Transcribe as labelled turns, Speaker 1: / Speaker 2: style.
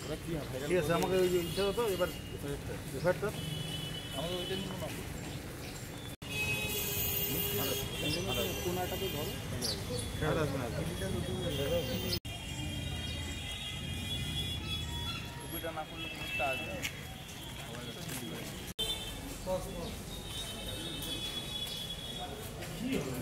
Speaker 1: ঠিক আছে, আমাকে ওই যে ইচ্ছা হতো এবার এফআইআরটা আমাকে ওইটা নিয়ে কোনাটাকে ধরো টুপিটা না করলে কোনো একটা আসবে। কি